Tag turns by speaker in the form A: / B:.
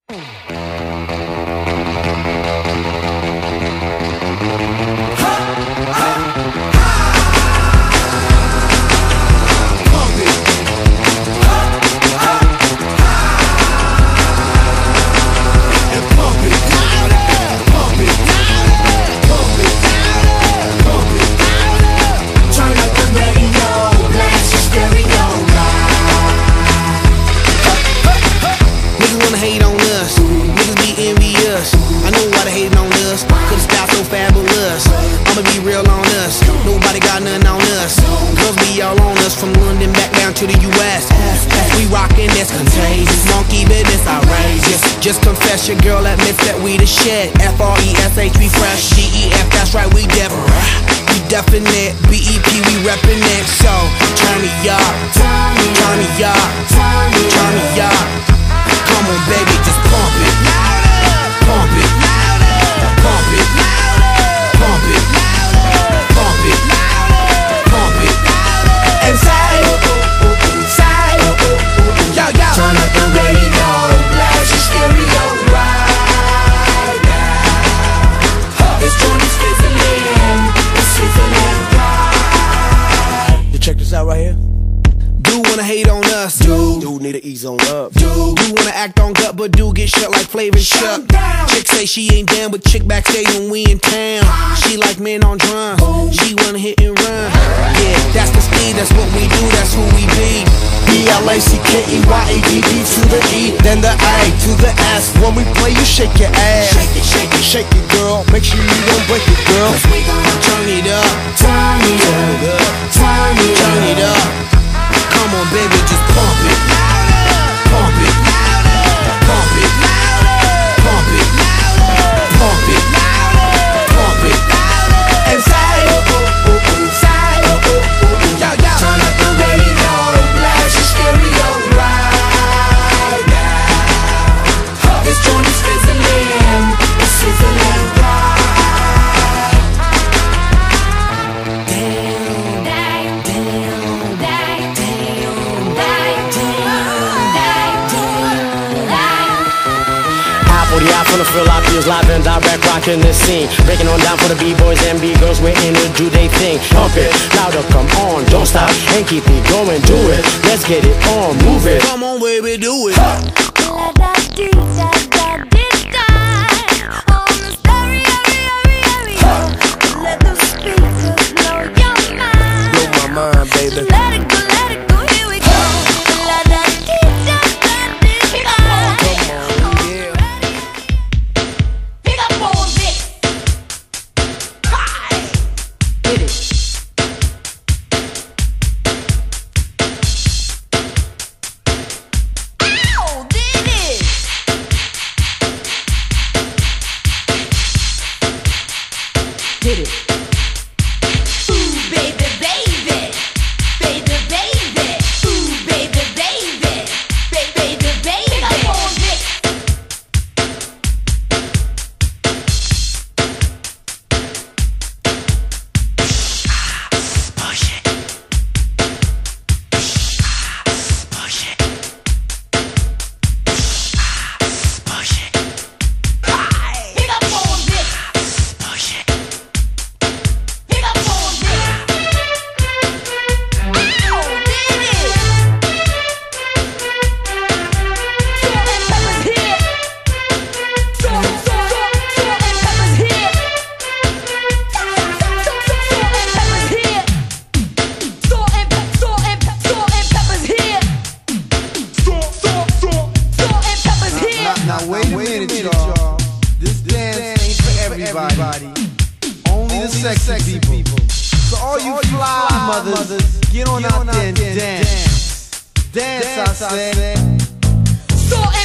A: From London back down to the US. We rockin', that's contagious. Monkey business outrageous. Just confess your girl admits that we the shit. F-R-E-S-H, we fresh. G-E-F, that's right, we definite. B-E-P, we reppin' it. So, turn me up, turn me up, turn me up. Come on, baby, just pump it. Pump it. Pump it. Pump it. Pump it. Pump it. And side, yo, yo. Turn up the radio, blast your stereo right now. This joint is fizzling, it's sizzling right. You check this out right here. Do wanna hate on us, do need to ease on up, do wanna act on gut, but do get shut like Flavor Shut. Chick say she ain't down, but chick backstage when we in town. She like men on drums, she wanna hit and run. Yeah, that's the speed, that's what we do, that's who we be. B-L-A-C-K-E-Y-A-D-D to the E, then the A to the S. When we play, you shake your ass. Shake it, girl. Make sure you don't break it, girl. Cause we gonna turn it up, turn it up, turn it up. Come on, baby, just pump it. Pump it. Pump it. Pump it. Pump it. Pump it. And side, yo, yo. Turn up the radio, blast your stereo right now. This joint is fizzling, it's sizzling right.
B: From the Philippines, live and direct, rocking the scene. Breaking on down for the B-boys and B-girls, we're in it, do they thing. Pump it, louder, come on, don't stop, and keep it going, do it. Let's get it on, move it.
A: Come on, baby, do it.
C: Let the speakers blow your mind.
A: Blow my mind, baby.
C: Let it go, here we go. Let that DJ stand this time.
A: Come on, yeah.
C: Pick up on this. Hi.
B: Hit it.
C: Ow, did it.
B: Hit it.
C: Ooh, baby, baby. Baby, baby. Ooh, baby, baby. Baby, baby. Pick up on this.
B: Push it. Push it. Push it.
C: Pick up on this.
B: Push it.
C: Pick up on this. Ow, did it. Salt and pepper's here. Salt and pepper's here. Salt and pepper's here. Salt and pepper's here.
D: Now wait a minute, y'all. This dance ain't for everybody. Only the sexy people. So all you fly mothers, get on out there and dance. Dance, I said.
C: Salt